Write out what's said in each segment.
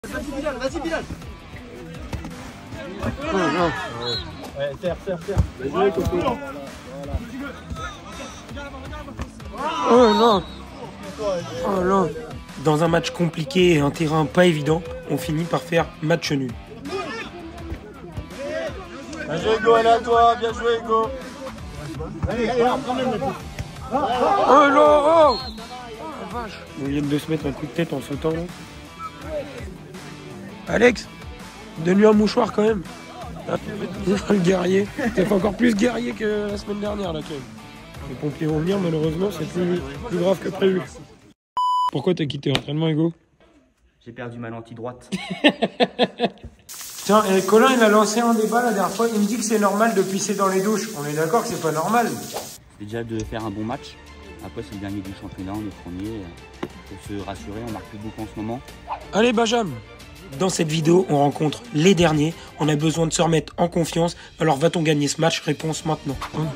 Vas-y Bilal, vas-y Bilal. Oh non. Ouais, serre. Vas-y, Coco. Oh non. Oh non. Dans un match compliqué et un terrain pas évident, on finit par faire match nul. Bien joué Hugo, elle est à toi, bien joué Hugo. Allez, prends même le coup. Oh non, oh vache. Ils viennent de se mettre un coup de tête en sautant là. Alex, donne-lui un mouchoir quand même. Le guerrier. C'est encore plus guerrier que la semaine dernière là quand même. Les pompiers vont venir, malheureusement c'est plus grave que prévu. Pourquoi t'as quitté l'entraînement Hugo? J'ai perdu ma lentille droite. Tiens, et Colin il a lancé un débat la dernière fois, il me dit que c'est normal de pisser dans les douches. On est d'accord que c'est pas normal. C'est déjà de faire un bon match. Après c'est le dernier du championnat, on est premier. Faut se rassurer, on marque plus beaucoup en ce moment. Allez Benjamin. Dans cette vidéo, on rencontre les derniers. On a besoin de se remettre en confiance. Alors va-t-on gagner ce match? Réponse maintenant.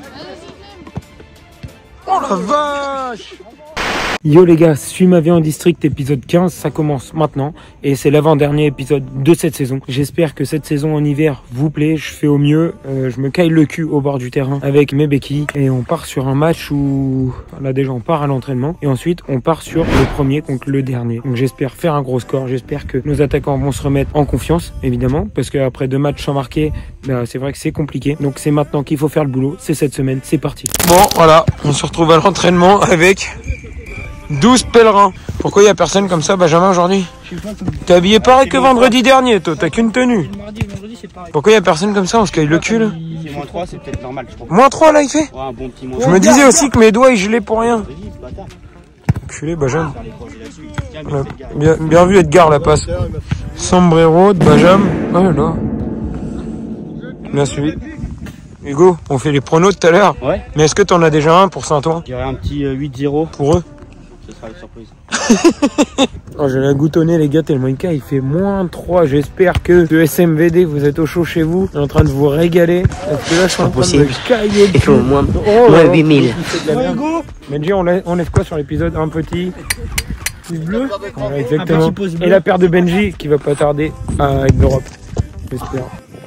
Oh la vache! Yo les gars, suis ma vie en district épisode 15, ça commence maintenant et c'est l'avant-dernier épisode de cette saison. J'espère que cette saison en hiver vous plaît, je fais au mieux, je me caille le cul au bord du terrain avec mes béquilles et on part sur un match où là déjà on part à l'entraînement et ensuite on part sur le premier contre le dernier. Donc j'espère faire un gros score, j'espère que nos attaquants vont se remettre en confiance évidemment parce qu'après 2 matchs sans marquer, bah, c'est vrai que c'est compliqué. Donc c'est maintenant qu'il faut faire le boulot, c'est cette semaine, c'est parti. Bon voilà, on se retrouve à l'entraînement avec 12 pèlerins. Pourquoi il y a personne comme ça, Benjamin, aujourd'hui? T'es habillé pareil que vendredi dernier, toi. T'as qu'une tenue. Pourquoi il y a personne comme ça? On se caille le cul, là. Moins 3, c'est peut-être normal, je crois. Moins 3, là, il fait? Ouais, un bon petit moins. Je me disais aussi que mes doigts, ils gelaient pour rien. Culé, Benjamin. Ouais. Bien vu, Edgar, la passe. Sombrero de Benjamin. Oh là là. Bien suivi. Hugo, on fait les pronos tout à l'heure. Ouais. Mais est-ce que t'en as déjà un pour Saint-Ouen? Il y aurait un petit 8-0. Pour eux? Ce sera une surprise. Oh, je l'ai goutonné les gars tellement il fait moins 3. J'espère que de SMVD vous êtes au chaud chez vous. Je suis en train de vous régaler. Parce que là je suis en train de me cailler. Il faut moins 8000. Benji, on laisse quoi sur l'épisode? Un petit pouce bleu. Voilà, exactement. Et la paire de Benji qui va pas tarder à être d'Europe. J'espère.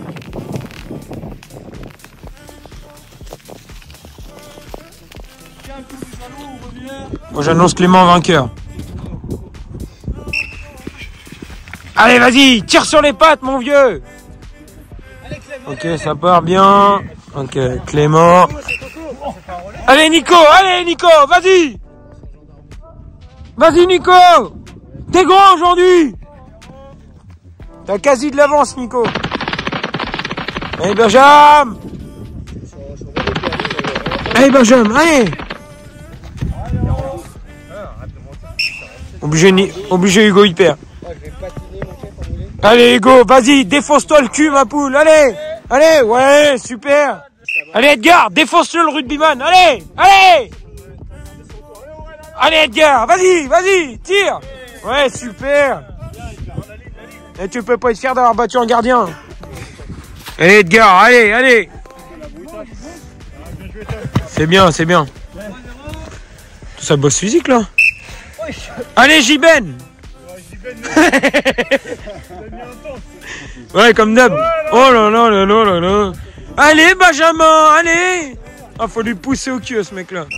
Moi j'annonce Clément vainqueur. Allez vas-y, tire sur les pattes mon vieux. Ok, ça part bien. Ok, Clément. Allez Nico, vas-y. Vas-y Nico. T'es grand aujourd'hui. T'as quasi de l'avance Nico. Allez Benjamin. Allez Benjamin, allez. Obligé Hugo il perd. Allez Hugo, vas-y, défonce-toi le cul ma poule, allez. Allez, ouais, super. Allez Edgar, défonce-le le rugbyman, allez. Allez Edgar, vas-y, tire. Ouais, super. Et tu peux pas être fier d'avoir battu un gardien. Allez Edgar, allez. C'est bien. Tout ça bosse physique là. Allez Jiben. Ouais comme d'hab. Oh là là. Allez Benjamin, allez. Ah faut lui pousser au cul ce mec là.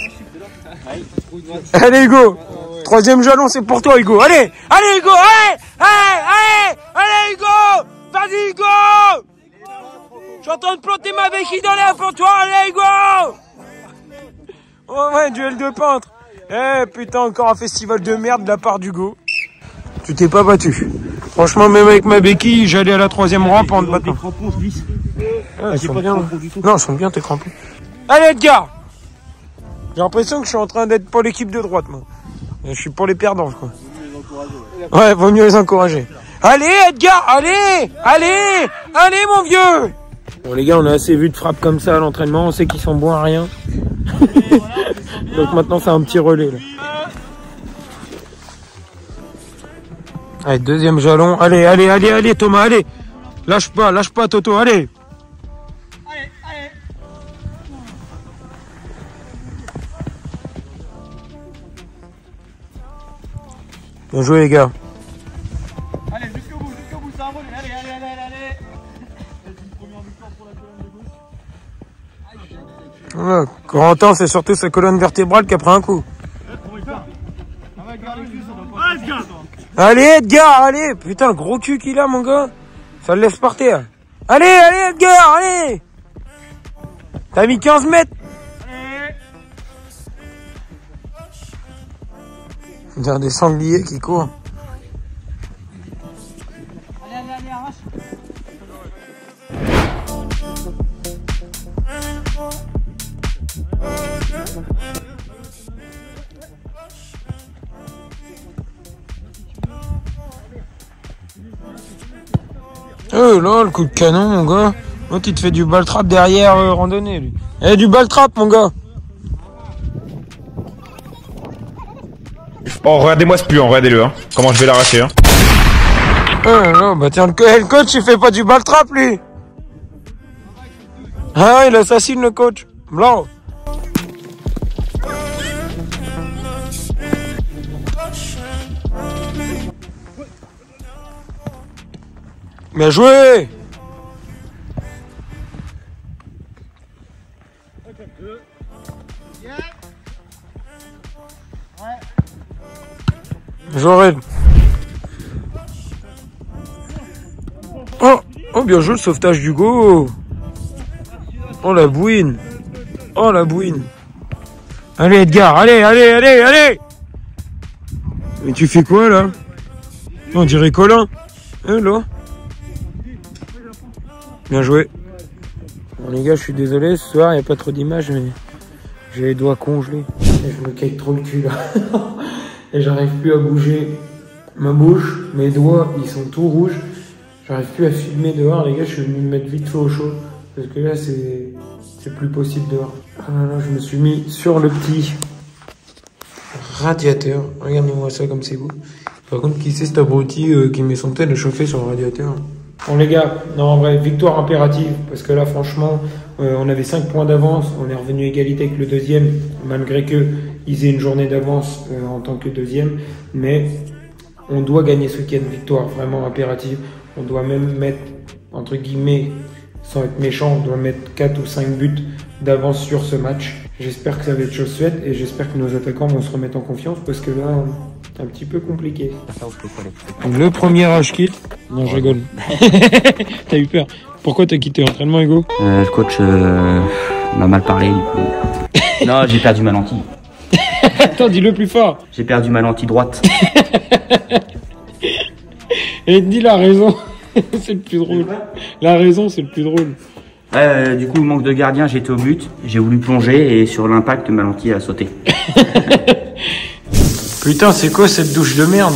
Allez Hugo. 3e jalon c'est pour toi Hugo. Allez Hugo, allez Hugo. Vas-y Hugo. Je suis en train de planter ma béquille dans l'air pour toi, allez Hugo. Oh ouais, duel de peintre. Eh putain, encore un festival de merde de la part d'Hugo. Tu t'es pas battu. Franchement, même avec ma béquille, j'allais à la 3e rampe en te battant. Ils sont bien. Non, ils sont bien tes crampons. Allez Edgar. J'ai l'impression que je suis en train d'être pour l'équipe de droite, moi. Je suis pour les perdants, je crois. Ouais, vaut mieux les encourager. Allez Edgar, allez mon vieux. Bon les gars, on a assez vu de frappes comme ça à l'entraînement, on sait qu'ils sont bons à rien. Donc maintenant c'est un petit relais là. Allez, 2e jalon. Allez Thomas, allez. Lâche pas Toto, allez. Bien joué les gars. Allez, jusqu'au bout. ça roule. Allez. Voilà. Corentin, c'est surtout sa colonne vertébrale qui a pris un coup. Allez Edgar, allez. Putain, le gros cul qu'il a, mon gars. Ça le laisse par terre. Allez Edgar, allez. T'as mis 15 mètres. Il y a des sangliers qui courent. Allez, arrache. Oh là, le coup de canon, mon gars. L'autre, il te fait du ball trap derrière randonnée, lui. Eh, du ball trap, mon gars. Oh, regardez-moi ce puant, regardez-le, hein. Comment je vais l'arracher, hein. Non, bah tiens, le coach, il fait pas du ball trap, lui. Ah, il assassine le coach. Blanc. Bien joué. J'aurais. Oh, bien joué le sauvetage d'Hugo. Oh la bouine. Oh la bouine. Allez Edgar, allez. Mais tu fais quoi là? On dirait Colin. Là. Bien joué. Bon les gars, je suis désolé, ce soir il n'y a pas trop d'images, mais j'ai les doigts congelés. Et je me caille trop le cul là. Et j'arrive plus à bouger ma bouche, mes doigts ils sont tout rouges. J'arrive plus à filmer dehors les gars, je suis venu me mettre vite fait au chaud. Parce que là c'est plus possible dehors. Ah là là, je me suis mis sur le petit radiateur. Regardez-moi ça comme c'est beau. Par contre, qui c'est cet abruti qui met son tel à chauffer sur le radiateur? Bon les gars, non en vrai, victoire impérative, parce que là franchement, on avait 5 points d'avance, on est revenu égalité avec le deuxième, malgré que ils aient une journée d'avance en tant que deuxième, mais on doit gagner ce week-end, victoire vraiment impérative, on doit même mettre, entre guillemets, sans être méchant, on doit mettre 4 ou 5 buts d'avance sur ce match. J'espère que ça va être chose faite, et j'espère que nos attaquants vont se remettre en confiance, parce que là, c'est un petit peu compliqué. Le premier H-kit. Non, je rigole. T'as eu peur. Pourquoi t'as quitté l'entraînement, Hugo? Le coach m'a mal parlé, du coup. Non, j'ai perdu ma lentille. Attends, dis-le plus fort. J'ai perdu ma lentille droite. Et dis la raison. C'est le plus drôle. La raison, c'est le plus drôle. Du coup, manque de gardien, j'étais au but. J'ai voulu plonger et sur l'impact, ma lentille a sauté. Putain, c'est quoi cette douche de merde?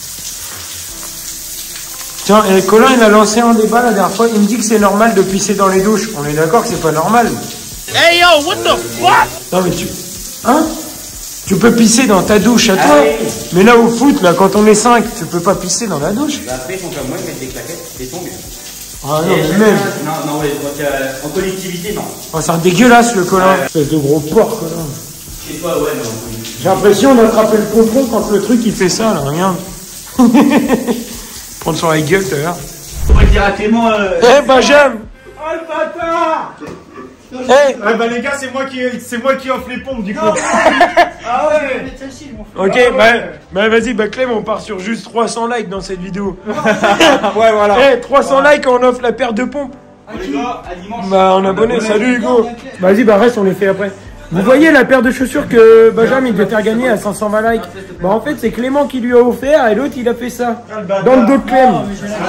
Tiens, et Colin, il a lancé un débat la dernière fois. Il me dit que c'est normal de pisser dans les douches. On est d'accord que c'est pas normal. Hey yo, what the fuck? Non mais tu peux pisser dans ta douche à toi. Oui. Mais là au foot, là, quand on est 5, tu peux pas pisser dans la douche. Bah après, ils font comme moi, ils mettent des claquettes, des tongs. Ah non, mais même. Non, ouais, donc en collectivité, non. Oh, c'est un dégueulasse le Colin. Espèce de gros porc, Colin. Chez toi, ouais, non. J'ai l'impression d'attraper le pompon quand le truc il fait ça, là, regarde. Prendre sur la gueule, tout à l'heure. On va dire à Clément. Benjamin! Oh le bâtard! Bah les gars, c'est moi qui offre les pompes du coup. Ah ouais. Ok, bah vas-y, Clem, on part sur juste 300 likes dans cette vidéo. Ouais, voilà. 300 likes, on offre la paire de pompes. Les gars, à dimanche. Bah on abonne, salut Hugo. Vas-y, reste, on les fait après. Vous voyez la paire de chaussures que Benjamin il devait faire gagner à 520 likes. Bah en fait c'est Clément qui lui a offert et l'autre il a fait ça. Dans le dos de Clem.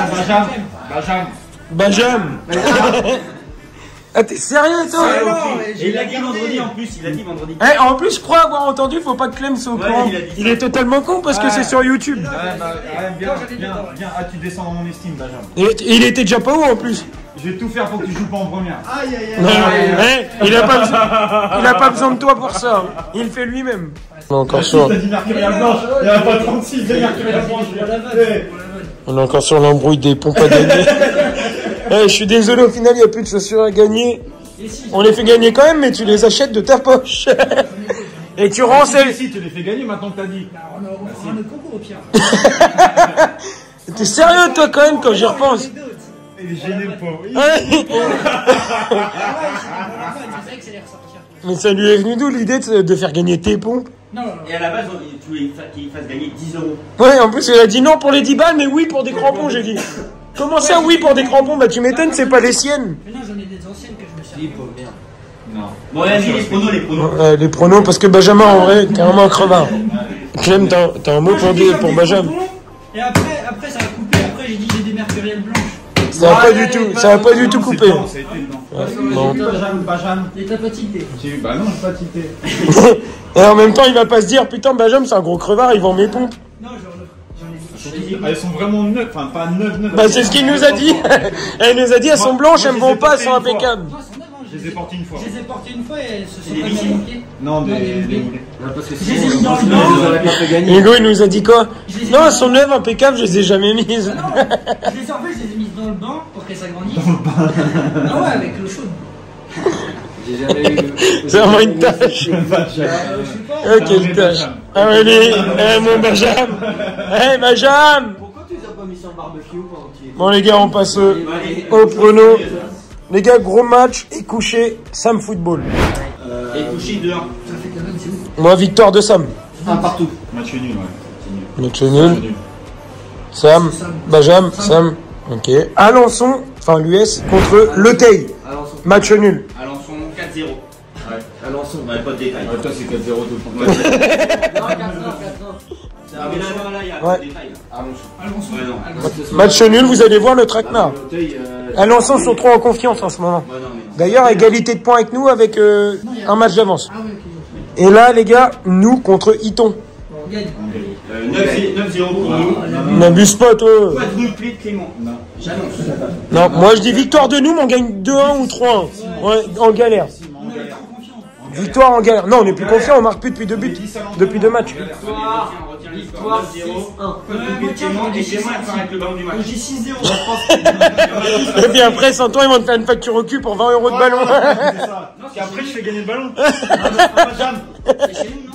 Benjamin. Ah t'es sérieux toi? Et il a dit vendredi en plus, il a dit vendredi. En plus je crois avoir entendu, faut pas que Clem soit au courant. Il est totalement con parce que c'est sur YouTube. Viens. Ah tu descends dans mon estime Benjamin. Il était déjà pas haut en plus. Je vais tout faire pour que tu joues pas en première. Il a pas besoin de toi pour ça. Il le fait lui-même. On est encore sur. T'as dit Mercurial Blanche. Il n'y a pas 36, c'est Mercurial Blanche. On est encore sur l'embrouille des pompes à gagner. Je suis désolé, au final il n'y a plus de chaussures à gagner. On les fait gagner quand même, mais tu les achètes de ta poche. Et tu rends celles. Si tu les fais gagner maintenant que t'as dit. On aura un concours au pire. T'es sérieux toi quand même quand j'y repense? Il est gêné le pauvre. Mais ça lui est venu d'où l'idée de faire gagner tes pompes? Et à la base, tu voulais qu'il fasse gagner 10 €. Ouais, en plus il a dit non pour les 10 balles, mais oui pour des crampons, j'ai dit. Comment ça, oui pour des crampons? Bah tu m'étonnes, c'est pas les siennes. Mais non, j'en ai des anciennes que je me suis. Non. Bon, vas-y, les pronos. Les pronos, parce que Benjamin, en vrai, t'es vraiment un crevard. Clem, t'as un mot pour Benjamin? Et après ça a coupé, après j'ai dit j'ai des mercurielles blanches. Ça va pas du tout coupé. Ça a été Bon. Benjamin. Et t'as pas tilté. Bah non, j'ai pas tilté. Et en même temps, il va pas se dire, putain, Benjamin, c'est un gros crevard, il vend mes pompes. Non, j'en ai dit. Elles sont vraiment neuves, enfin pas neuves. Bah c'est ce qu'il nous a dit. Elle nous a dit, elles sont blanches, elles me vont pas, elles sont impeccables. Non, elles sont neuves, hein, Je les ai portées une fois. Je les ai portées une fois et elles se sont Des pas liquides. manquées. Non, des moulés. Parce que Je les ai mis dans le bain. Hugo, il nous a dit quoi? Non, elles sont neuves, impeccables, je les ai jamais mises. Non, je les ai en fait, je les ai mises dans le bain pour qu'elles s'agrandissent. Ah ouais, avec l'eau chaude. C'est vraiment une tâche. Je sais pas. Oh, quelle tâche. Ah, allez, mon Benjamin. Hey, Benjamin. Pourquoi tu les as pas mis sur le barbecue pendant qu'il était... Bon, les gars, on passe au prono. Les gars, gros match et couché, Sam Football. Et couché 2-1. Ça fait quand même, c'est ouf. Moi, victoire de Sam. Un partout. Match nul, ouais. Match nul. Sam, Benjamin, Sam. Ok. Alençon, enfin l'US, contre Le Teil. Alençon. Match nul. Alençon 4-0. Ouais. Alençon. Ouais, pas de détails. Toi, c'est 4-0 tout le Non, 4-1, 4-1. Ah, mais là, il y a Ouais. pas de détails. Alençon. Alençon. Ouais, non. Alençon. Match nul, vous allez voir le traquenard. L'Auteuil, Alençon sont trop en confiance en ce moment. Ouais, non, mais non. D'ailleurs, égalité de points avec nous avec un match d'avance. Ah ouais, ok. Et là, les gars, nous contre Iton. Bon, on gagne. 9-0 pour nous. N'abuse pas, toi. Quadruplé de Clément. J'annonce. Non, moi je dis victoire de nous, mais on gagne 2-1 ou 3-1. Ouais, en galère. On est trop confiants. Victoire en galère. Non, on est plus confiant, on marque plus depuis 2 buts. Depuis 2 matchs. Victoire. Victoire 6-1. Quadruplé de Clément et Clément elle part avec le ballon du match. J'ai 6-0. Et puis après, sans toi, ils vont te faire une facture au cul pour 20 € de ballon. C'est ça. Et après, je fais gagner le ballon. Benjamin. C'est chez nous, non?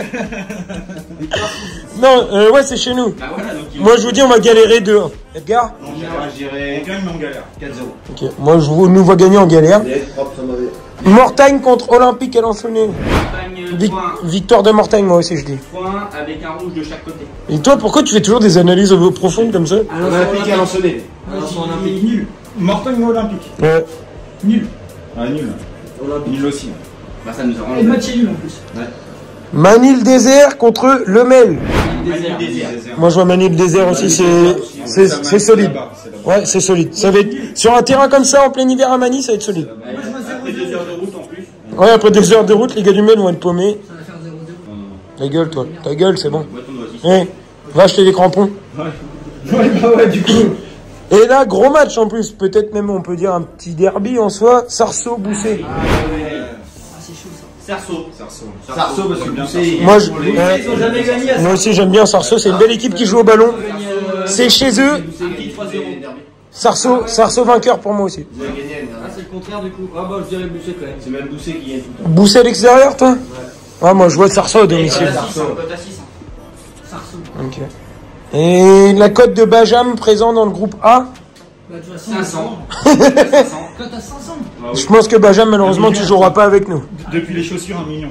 Non, ouais, c'est chez nous. Bah voilà, donc il Moi, je vous dis, on va galérer 2-1. Edgar? Non, je dirais. On gagne, mais on galère. 4-0. Ok, moi, nous vois gagner en galère. Propre, ça m'avait... Mortagne contre Olympique Alençonné. Montagne, Victoire de Mortagne, moi aussi, je dis. point avec un rouge de chaque côté. Et toi, pourquoi tu fais toujours des analyses profondes comme ça? Olympique Alençonné. Alençon Olympique. Nul. Mortagne ou Olympique? Ouais. Nul. Ah, nul. Olympique. Nul aussi. Bah ça nous Et le arrange. match est nul en plus. Manille Désert contre Lemel. Désert. Moi, je vois Manille Désert aussi, c'est solide. Ouais, c'est solide. Ça va être, sur un terrain comme ça, en plein hiver à Manille, ça va être solide. Après 2 heures de route en plus. Ouais, après 2 heures de route, les gars du Mel vont être paumés. Ça va faire 0-0. Ta gueule, toi. Ta gueule, c'est bon. Ouais, ton doigt aussi. Ouais. Va acheter des crampons. Ouais, du coup. Et là, gros match en plus. Peut-être même, on peut dire un petit derby en soi. Sarceau-Boussé. Ah, c'est chaud ça. Cerceau. Sarceau, parce que Boussé, Moi, ils ont jamais gagné à moi aussi, j'aime bien Sarceau. C'est une belle équipe qui joue au ballon. C'est chez eux. Un petit 3-0. Sarceau vainqueur pour moi aussi. Ils ont gagné. Ah, c'est le contraire du coup. Ah bah, je dirais Boussé quand même. C'est même Boussé qui gagne tout le temps. Boussé à l'extérieur, toi? Ah, moi, je vois Sarceau à domicile. Cote à 6. Sarceau. Ok. Et la cote de Benjamin présent dans le groupe A. Bah, de toute façon, 500. Cote à 500. Je pense que Benjamin, malheureusement, tu joueras pas avec nous. Depuis les chaussures, 1 million.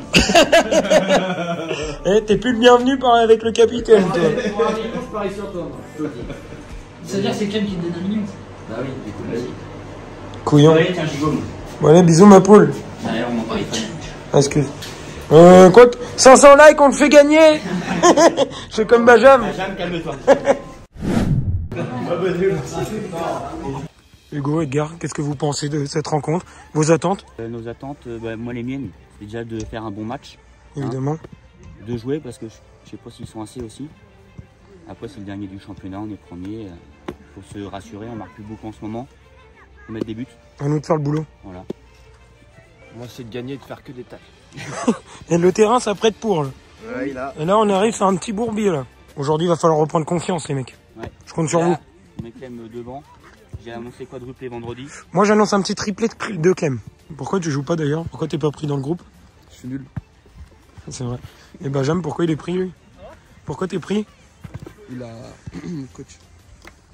Eh, t'es plus le bienvenu par avec le capitaine, toi. Pour un million, je parie sur toi, moi. Je te le dis. C'est-à-dire que c'est Clem qui te donne 1 million. Bah oui, du coup, vas-y. Couillon. Ouais, tiens, gigogne. Voilà, bisous, ma poule. D'ailleurs, on m'en parle. Excuse. Quoi que, 500 likes, on te fait gagner. Je suis comme Benjamin. Jeanne, calme-toi. Hugo, Edgar, qu'est-ce que vous pensez de cette rencontre? Vos attentes? Nos attentes, moi les miennes, c'est déjà de faire un bon match. Évidemment. De jouer parce que je sais pas s'ils sont assez aussi. Après c'est le dernier du championnat, on est premier. Faut se rassurer, on marque plus beaucoup en ce moment. Faut mettre des buts. À nous de faire le boulot. Voilà. Moi, c'est de gagner et de faire que des tacles. Et le terrain, ça prête pour. Là. Ouais, il a. Et là, on arrive à un petit bourbier, là. Aujourd'hui, il va falloir reprendre confiance, les mecs. Ouais. Je compte sur vous. Mes Clem devant. J'ai annoncé quadruplé vendredi. Moi, j'annonce un petit triplé de Clem. Pourquoi tu joues pas, d'ailleurs? Pourquoi t'es pas pris dans le groupe? Je suis nul. C'est vrai. Et Benjamin, pourquoi il est pris, lui? Pourquoi t'es pris? Il a. Coach.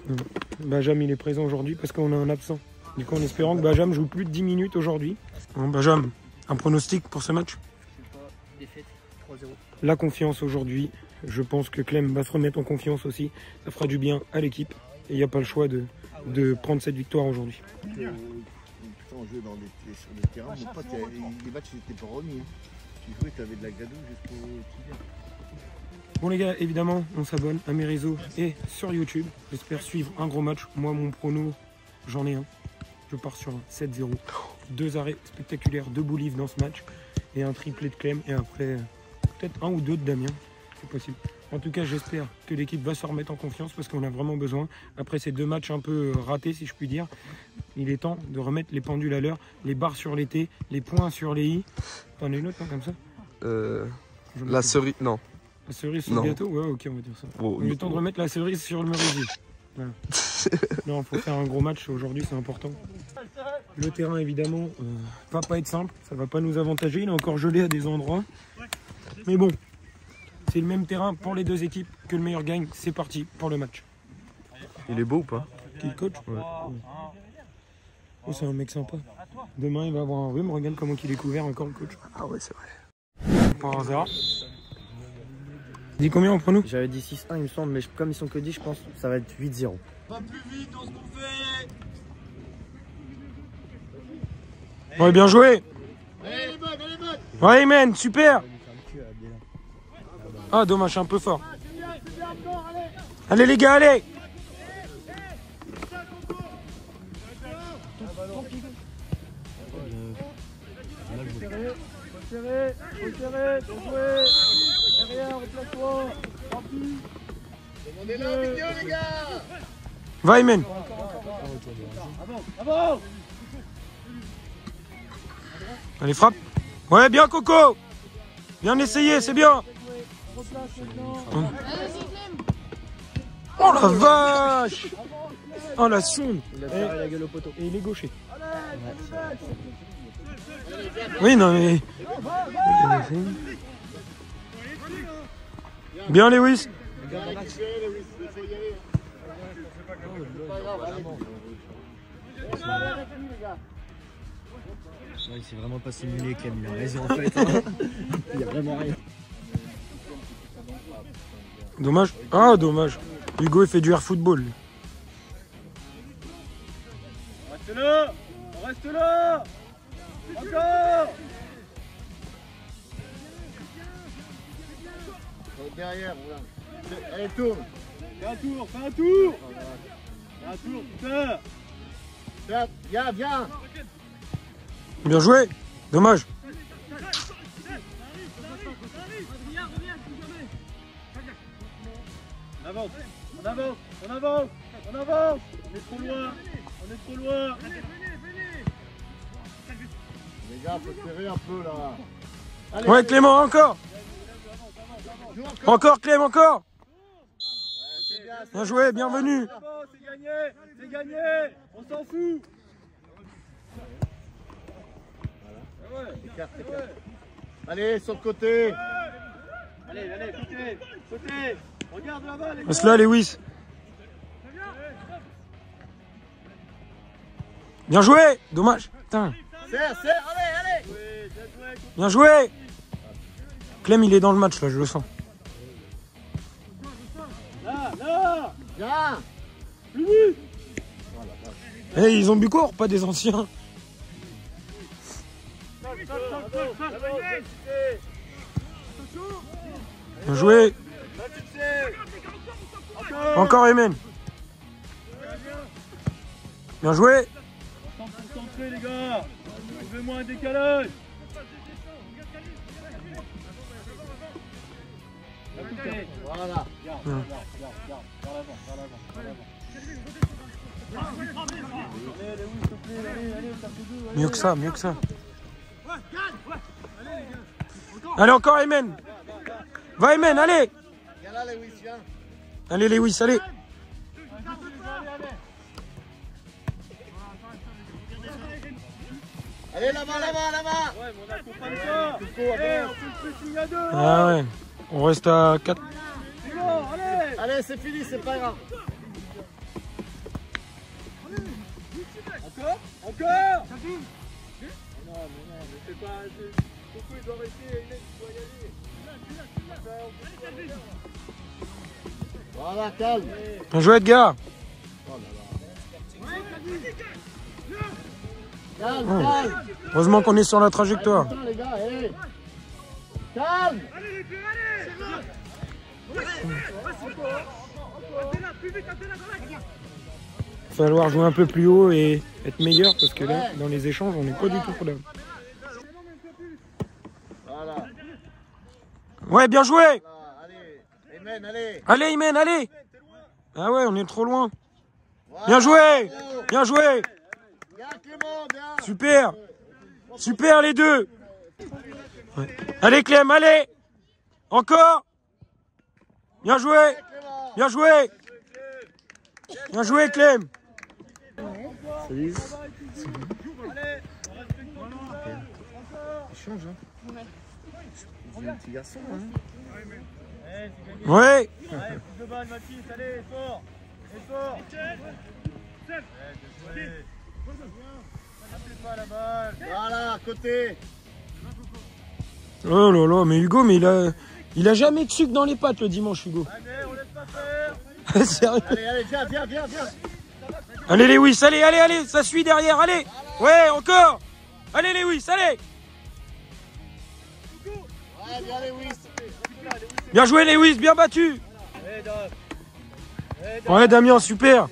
Benjamin il est présent aujourd'hui parce qu'on a un absent. Du coup en espérant que Benjamin joue plus de 10 minutes aujourd'hui. Bon, Benjamin, un pronostic pour ce match? Défaite 3-0. La confiance aujourd'hui. Je pense que Clem va se remettre en confiance aussi. Ça fera du bien à l'équipe. Et il n'y a pas le choix de prendre cette victoire aujourd'hui. On jouait sur le terrain, mon pote, les matchs n'étaient pas remis. Tu jouais, tu avais de la gadoue jusqu'au quotidien. Bon les gars, évidemment, on s'abonne à mes réseaux et sur YouTube. J'espère suivre un gros match. Moi, mon prono, j'en ai un. Je pars sur un 7-0. 2 arrêts spectaculaires de Boulive dans ce match. Et un triplé de Clem. Et après, peut-être un ou deux de Damien. C'est possible. En tout cas, j'espère que l'équipe va se remettre en confiance parce qu'on a vraiment besoin. Après ces 2 matchs un peu ratés, si je puis dire, il est temps de remettre les pendules à l'heure, les barres sur les T, les points sur les I. T'en as une autre, non, comme ça? La cerise, non. La cerise sur le gâteau? Ouais, ok, on va dire ça. Oh, il est temps de remettre la cerise sur le merisier. Voilà. Non, il faut faire un gros match aujourd'hui, c'est important. Le terrain, évidemment, va pas être simple. Ça va pas nous avantager. Il est encore gelé à des endroits. Mais bon. C'est le même terrain pour les 2 équipes, que le meilleur gagne. C'est parti pour le match. Il est beau ou pas? Qui le coach? Ouais. Oh, c'est un mec sympa. Demain, il va avoir un rhume. Regarde comment il est couvert encore, le coach. Ah ouais, c'est vrai. Pour hasard. Dis combien en prono? J'avais dit 6-1 il me semble, mais comme ils sont que 10, je pense que ça va être 8-0. Pas plus vite dans ce qu'on fait. Ouais, bien joué. Allez les bonnes, allez les bonnes. Ouais, man, super. Ah, dommage, un peu fort. Allez les gars, allez. On est là, vidéo les gars. Va, Imen. Allez, frappe. Ouais, bien, Coco. Bien essayé, c'est bien. Oh la vache. Oh la sonde. Il a tiré la gueule au poteau. Et il est gaucher. Oui, non mais... Bien, Lewis. Il s'est vraiment pas simulé, Clem, il a raison en fait. Hein. Il y a vraiment rien. Dommage. Ah, dommage. Hugo, il fait du air football. Reste là. On reste là. Encore. Derrière, voilà. Allez, tourne. Fais un tour, fais un tour. Fais un tour, putain. Viens, viens. Bien joué. Dommage. On avance, on avance, on avance, on avance. On est trop loin, on est trop loin. Les gars, faut serrer un peu là. Allez, Ouais, Clément, encore. Encore, Clem, encore. Bien joué, bienvenue. C'est gagné, c'est gagné. On s'en fout. écarte, écarte. Allez, sur le côté. Allez, allez, côté, côté. Regarde là-bas, les gars. Reste là, Lewis. Bien joué. Dommage. Putain. Serre, serre, allez, allez. Oui, bien joué. Bien joué. Clem, il est dans le match, là, je le sens. Là, là. Viens. Plus vite. Eh, ils ont bu court, pas des anciens. Bien joué. Encore Emen. Bien joué. Concentrez les gars. Trouvez-moi un décalage. Voilà. Mieux que ça, mieux que ça. Allez, encore Emen. Va Emen, allez. Viens là, Lewis, viens. Allez Lewis, allez. Allez, là-bas, là-bas, là-bas. Ouais, mais on accompagne pas. Eh, on fait le pressing à deux. Ah ouais. On reste à 4. C'est bon, allez. Allez, c'est fini, c'est pas grave. Encore. Encore. Non, mais c'est pas... Pourquoi il doit rester, il doit y aller. Voilà, calme. Bien joué, Edgar. Calme, calme. Heureusement qu'on est sur la trajectoire. Attends, les gars, hey. Calme. Il va falloir jouer un peu plus haut et être meilleur parce que là, dans les échanges, on n'est pas du tout là. Voilà. Ouais, bien joué. Allez, Aymen, allez. Allez, Aymen, allez. Ah ouais, on est trop loin. Bien joué. Bien joué. Bien, Clément, bien. Super. Super les deux. Ouais. Allez, Clem, allez. Encore. Bien joué. Bien joué. Bien joué, Clem. Salut. Il change, hein. C'est un petit garçon, hein. Ouais. De balle, Mathis, allez, fort. Fort. Pas la balle. Voilà, côté. Oh là là, mais Hugo, mais il a jamais de sucre dans les pattes le dimanche, Hugo. Allez, on laisse pas faire. Sérieux. Allez, viens. Allez, Lewis, allez, ça suit derrière, allez. Ouais, encore. Allez, Lewis, allez. Ouais, bien, Lewis. Bien joué, Lewis, bien battu. Ouais, Damien, super.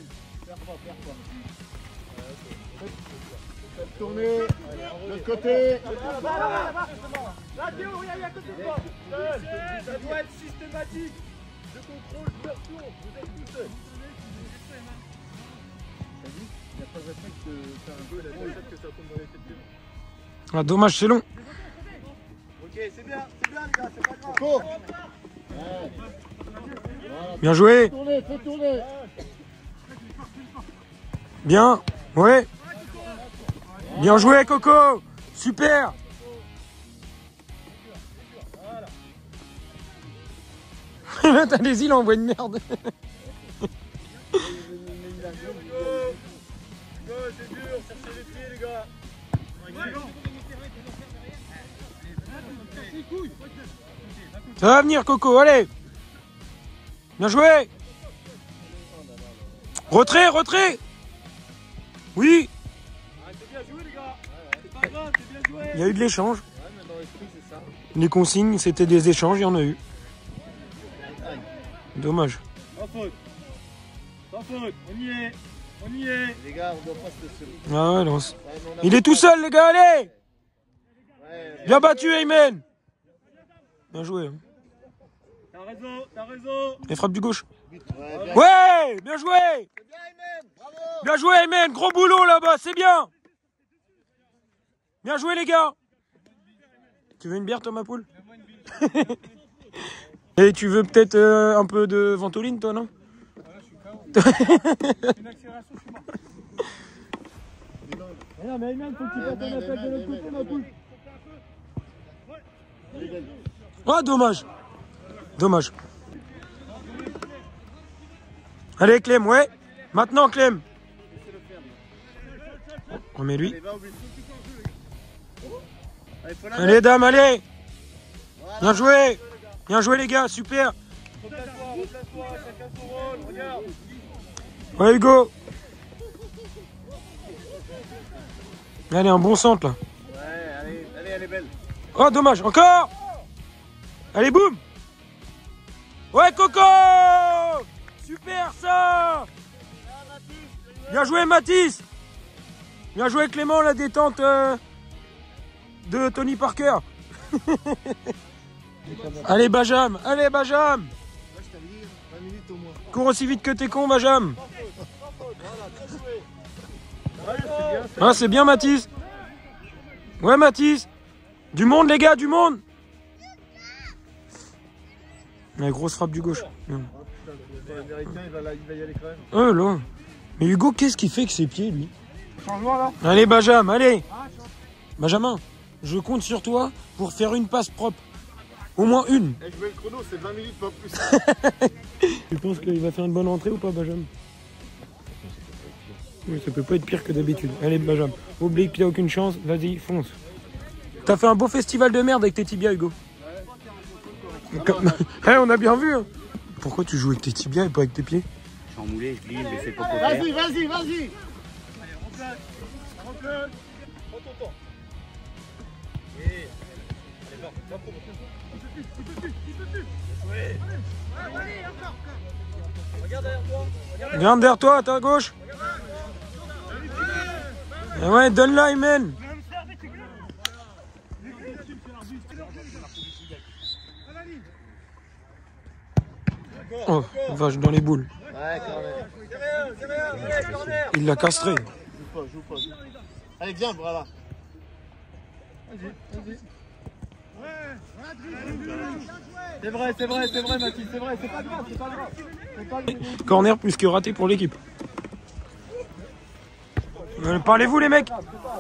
Tourner. De l'autre côté. Là, Théo, il y a à côté de toi. Ça doit être systématique. Je contrôle l'ouverture. Vous êtes tout seul. Il n'y a pas de réflexe de faire un jeu et la tête que ça tombe dans les têtes des gens. Ah, dommage, c'est long. Ok, c'est bien, les gars, c'est pas grave. Cours. Bien joué. Fais tourner. Bien. Ouais. Bien joué, Coco. Super. Allez-y, il envoie une merde. C'est dur, cherchez les pieds, les gars. Ça va venir, Coco, allez. Bien joué. Retrait. Oui. C'est bien joué, les gars. C'est pas grave, c'est bien joué. Il y a eu de l'échange. Les consignes, c'était des échanges, il y en a eu. Dommage. Sans faute, on y est. Les gars, on doit pas se laisser. Ah ouais, lance. Il est tout seul, les gars, allez. Bien battu, Aymen. Bien joué. Hein. T'as raison. Et frappe du gauche. Ouais, bien joué. Bien joué, Aymen. Gros boulot là-bas, c'est bien. Bien joué, les gars. Tu veux une bière, Thomas Poul? Et tu veux peut-être un peu de ventoline, toi, non? Une accélération, je suis mort. Non, mais Ayman, faut que tu fasses un appel de l'autre côté, ma poule. Oh, dommage. Allez, Clem, ouais. Maintenant, Clem. Remets-lui. Allez, dame, allez. Bien joué, les gars, super. Replace-toi, chacun son rôle, regarde. Ouais, Hugo. Allez, un bon centre, là. Ouais, allez, elle est belle. Oh, dommage, encore. Allez, boum. Ouais, Coco. Super, ça. Bien joué, Mathis. Bien joué, Clément, la détente de Tony Parker. Allez, Benjamin. Là, je t'avais dit 20 minutes au moins. Cours aussi vite que t'es con, Benjamin. Ah, c'est bien, Mathis. Ouais, Mathis. Du monde, les gars, du monde. La grosse frappe du gauche. L'américain, il va y aller quand même. Oh là. Mais Hugo, qu'est-ce qu'il fait avec ses pieds, lui? Changement là. Allez, Benjamin, allez. Benjamin, je compte sur toi pour faire une passe propre. Au moins une. Je mets le chrono, c'est 20 minutes, pas plus. Tu penses qu'il va faire une bonne entrée ou pas, Benjamin? Oui, ça peut pas être pire que d'habitude. Allez, Benjamin, oublie que t'as aucune chance, vas-y, fonce. T'as fait un beau festival de merde avec tes tibias, Hugo. Hey, on a bien vu. Hein. Pourquoi tu joues avec tes tibias et pas avec tes pieds? Je suis enmoulé, je glisse, je fais pas Vas-y, vas-y, vas-y. Regarde derrière toi, à ta gauche. Et ouais, donne-la, Imen. Oh, vache dans les boules. Ouais, Il l'a castré. joue pas. Allez, viens, voilà. Vas-y. C'est vrai, Mathilde, c'est vrai, c'est pas grave. Corner plus que raté pour l'équipe. Parlez-vous les mecs.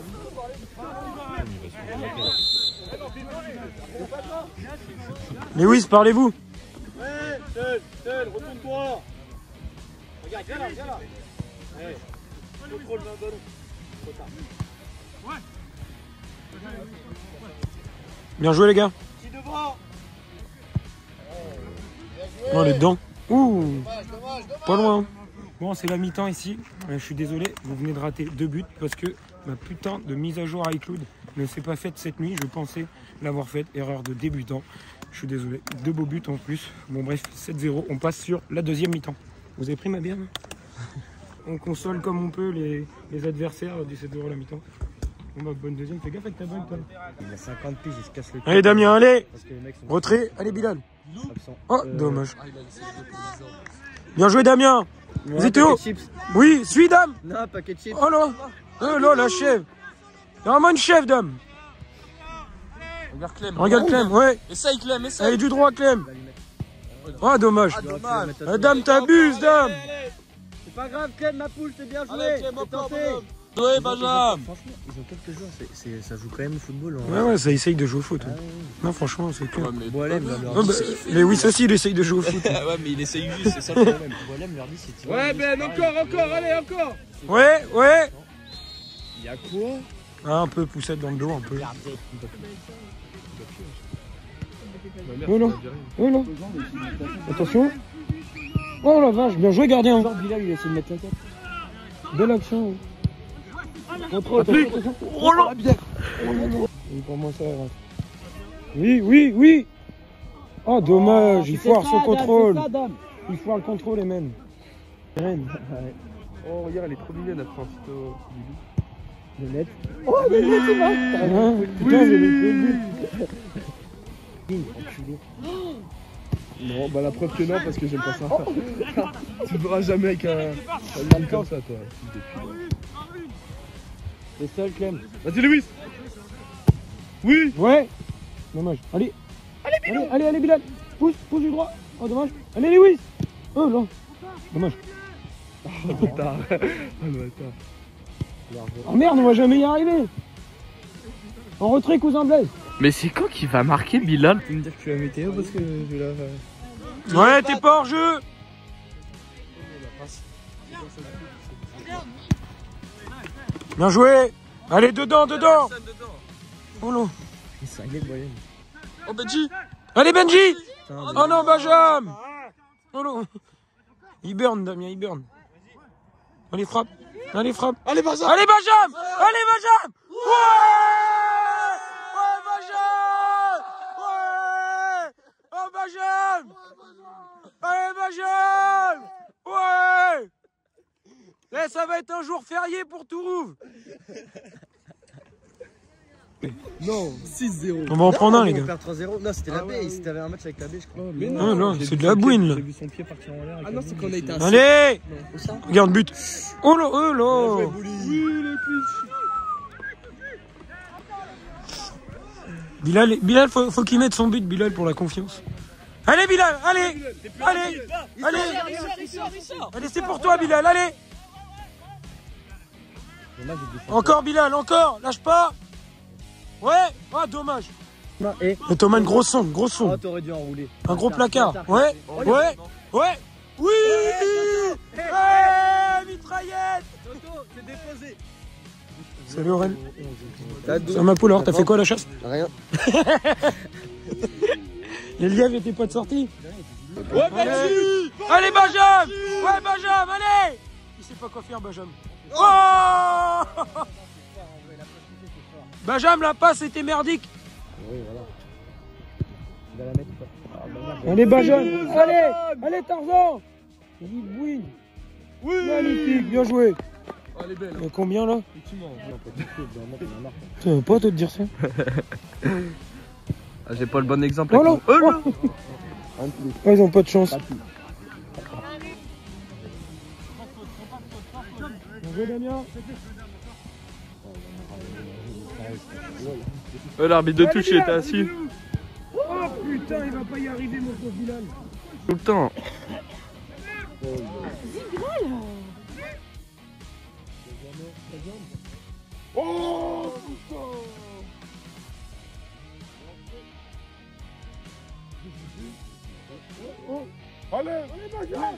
Lewis, parlez-vous. Seul, retourne-toi. Regarde, viens là. Contrôle le ballon. Trop tard. Bien joué les gars. Qui devant? Oh les dents. Ouh. Pas loin. Bon, c'est la mi-temps ici. Je suis désolé, vous venez de rater 2 buts parce que ma putain de mise à jour iCloud ne s'est pas faite cette nuit. Je pensais l'avoir faite. Erreur de débutant. Je suis désolé. 2 beaux buts en plus. Bon bref, 7-0. On passe sur la deuxième mi-temps. Vous avez pris ma bière? On console comme on peut les adversaires du 7-0 la mi-temps. Bon bah bonne deuxième. Fais gaffe avec ta balle toi. Il a 50 piges, il se casse le cul. Allez Damien, allez. Parce que les mecs sont Retrait. Allez Bilal. absents. Oh, dommage. Bien joué Damien. Vous êtes où? Oui, suis Dame. Non, paquet de chips. Oh là, la chèvre. Il y a vraiment une chèvre, Dame. Regarde Clem. Regarde Clem, ouais. Essaye Clem, essaye. Allez, du droit, Clem. Oh, dommage. Dame, t'abuses, Dame. C'est pas grave, Clem, ma poule, c'est bien joué. Allez, Clem, C'est encore, tenté. Joué, Benjamin. Franchement, ils ont quelques joueurs, ça joue quand même au football. Ouais, ça essaye de jouer au foot. Non, franchement, c'est clair. Ouais, mais Boilem va leur Oh, bah, Lewis aussi, il essaye de jouer au foot. ouais, mais il essaye juste, c'est ça le problème. Boilem leur dit c'est Ouais, Ben, encore, allez, encore. Ouais. Il y a quoi? Ah, un peu poussette dans le dos, un peu. Oh non. Attention. Oh la vache, bien joué gardien. Bilal, il essaie de mettre la tête. Belle action. Contrôle, attention. Oh là. Il commence à... Oui. Oh dommage, il foire son contrôle. Il foire le contrôle et même. Oh, regarde, elle est trop mignonne, la Francito. Le net. Oh, mais c'est vrai. Putain, j'ai le Enculé. Non, bah la preuve que non, parce que j'aime pas ça. Tu ne verras jamais avec un man comme ça, toi. T'es seul, Clem. Vas-y, Lewis. Oui. Ouais. Dommage. Allez, Bilal. Pousse du droit. Oh, dommage. Allez, Lewis. Oh, là. Dommage. Oh, bâtard. Oh merde, on va jamais y arriver. En retrait, cousin Blaise. Mais c'est quand qu'il va marquer Bilal? Tu me dire que tu as météo parce que je vais la... Ouais, t'es pas hors jeu. Bien joué. Allez, dedans. Oh non. Il s'est cinglé, Boyen. Oh, Benji. Allez, Benji. Oh non, Benjamin. Oh non. Il burn, Damien, il burn. Allez, frappe. Allez, Benjamin. Allez, Benjamin. Ouais. Oh, Benjamin. Allez, Benjamin. Ouais. Eh, ça va être un jour férié pour Tourouve. Non, 6-0. On va en prendre un, les gars. On va faire 3-0. Non, c'était la baie. C'était un match avec la baie, je crois. Mais non, c'est de la bouine, là. J'ai vu son pied partir en l'air. Ah non, c'est qu'on a été un... Allez. Ça. Regarde, but. Oh là. Bilal, faut qu'il mette son but, Bilal, pour la confiance. Allez, Bilal, allez, c'est pour toi, Bilal, allez. Encore, Bilal, encore, lâche pas. Ouais, ah, dommage. Et Thomas, une grosse sonde. Oh, t'aurais dû enrouler. Un gros placard, ouais. Oui. Ouais, mitraillette. paillettes. Toto, c'est déposé. Salut Aurel. Ça ma poule, alors t'as fait quoi la chasse? Rien. Les lièvres étaient pas de sortie? Ouais, Benji. Allez Benjamin. Ouais Benjamin, allez. Il sait pas quoi faire Benjamin. Oh Benjamin, la passe était merdique. Oui, voilà. Il va la mettre ou pas? Allez Benjamin. Allez. Allez Tarzan. Oui. Magnifique, bien joué. Oh, elle est belle. Combien là? Effectivement. Tu veux pas te dire ça? Ah, j'ai pas le bon exemple. Oh là. Ils ont pas de chance. Bien joué Damien. L'arbitre de touche il était assis. Oh putain, il va pas y arriver mon pauvre Bilal. Tout le temps. Oh putain. Allez Benjamin.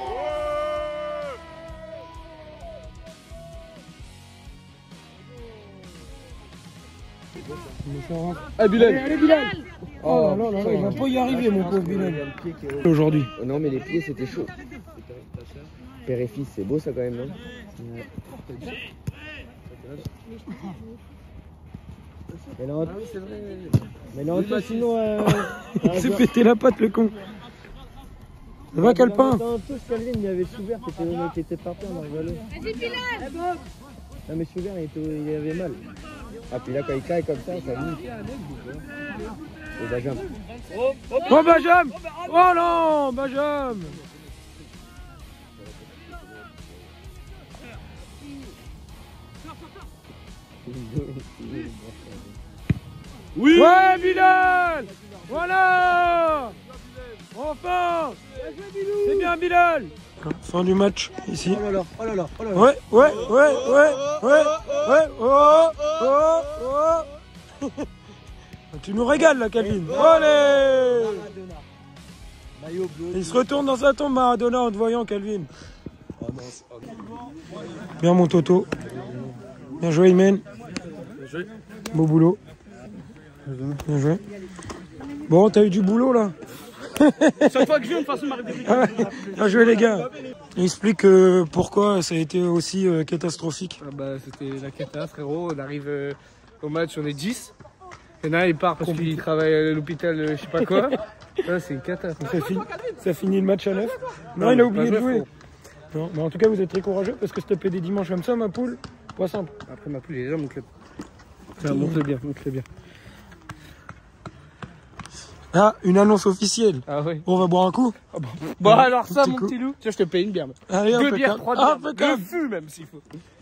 Ah Bilal. Allez Bilal. Oh là là, il va pas y arriver mon pauvre Bilal. Aujourd'hui. Non, mais les pieds, c'était chaud. Père et fils, c'est beau ça quand même, non? Mais non, c'est vrai. Mais non, toi, sinon. Il s'est pété la patte le con. Ça va Calpin? Dans tous, Calvin, il avait Schubert qui était parti en envolé. Vas-y Bilal. Non mais Schubert, il avait mal. Ah puis là quand il caille comme ça loupe. Et Benjamin. Oh Benjamin. Oh non Benjamin. Oui. Ouais Bilal. Voilà. Enfin. C'est bien Bilal. Fin du match ici. Oh là là, oh là là, oh là là. Ouais. Oh. Tu nous régales là Calvin. Allez. Maillot bleu. Il se retourne dans sa tombe Maradona en te voyant Calvin. Bien mon Toto. Bien joué Imen. Beau boulot. Bien joué. Bon, t'as eu du boulot là. Chaque fois que je viens, de toute façon, Marie-Béry. Bien joué les gars. Explique pourquoi ça a été aussi catastrophique. Ah bah, c'était la cata, frérot. On arrive au match, on est 10. Et là, il part parce qu'il travaille à l'hôpital, je sais pas quoi. Là, c'est une cata. Ça finit le match à 9. Non, il a oublié de jouer. Non, mais en tout cas, vous êtes très courageux parce que se taper des dimanches comme ça, ma poule, pas simple. Après, ma poule, il est là, mon club. Montre-le bien, montre-le bien. Ah, une annonce officielle. Ah ouais. On va boire un coup. Ah bon alors ça, Petit mon coup. petit loup. Tiens, je te paye une bière. Allez, 2 impeccable. bières, 3 bières. Impeccable. 2 fûts même s'il faut.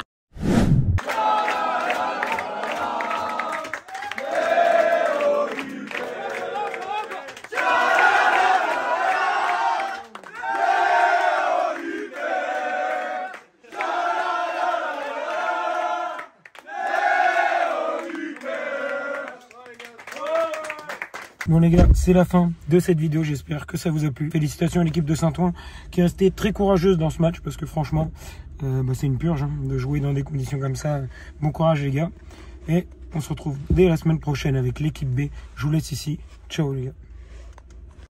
Bon les gars, c'est la fin de cette vidéo, j'espère que ça vous a plu. Félicitations à l'équipe de Saint-Ouen qui est restée très courageuse dans ce match parce que franchement, c'est une purge de jouer dans des conditions comme ça. Bon courage les gars. Et on se retrouve dès la semaine prochaine avec l'équipe B. Je vous laisse ici. Ciao les gars.